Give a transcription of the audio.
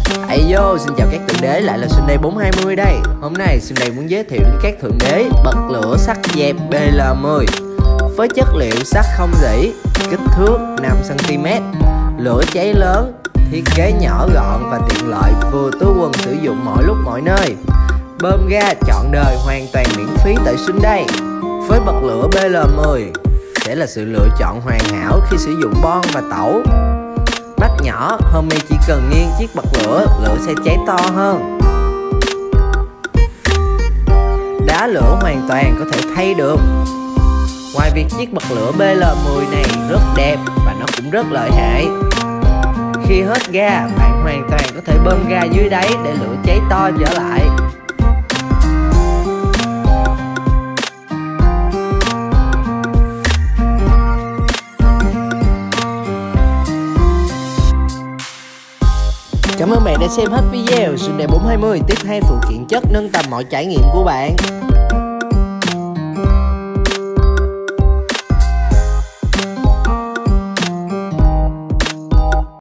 Hey yo, xin chào các thượng đế, lại là Sunday 420 đây. Hôm nay Sunday muốn giới thiệu đến các thượng đế bật lửa sắt dẹp BL10 với chất liệu sắt không rỉ, kích thước 5cm, lửa cháy lớn, thiết kế nhỏ gọn và tiện lợi, vừa túi quần sử dụng mọi lúc mọi nơi. Bơm ga trọn đời hoàn toàn miễn phí tại Sunday. Với bật lửa BL10 sẽ là sự lựa chọn hoàn hảo khi sử dụng bon và tẩu. Mắt nhỏ, homie chỉ cần nghiêng chiếc bật lửa, lửa sẽ cháy to hơn. Đá lửa hoàn toàn có thể thay được. Ngoài việc chiếc bật lửa BL10 này rất đẹp và nó cũng rất lợi hại. Khi hết ga, bạn hoàn toàn có thể bơm ga dưới đáy để lửa cháy to trở lại. Cảm ơn bạn đã xem hết video. Sunday 420 tiếp theo phụ kiện chất nâng tầm mọi trải nghiệm của bạn.